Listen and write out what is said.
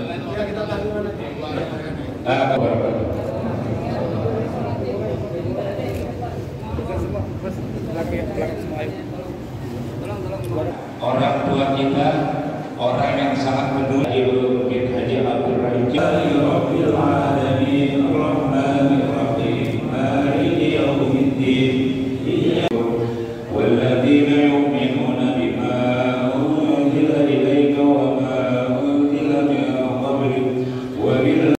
Orang tua kita, orang yang sangat peduli bin Haji Abdul Rahim. Rabbil alamin, arrahmanir rahim, maliki yaumiddin. Walladzina yu'minuna bima unzila ilayka wa ma unzila min qablik wa bil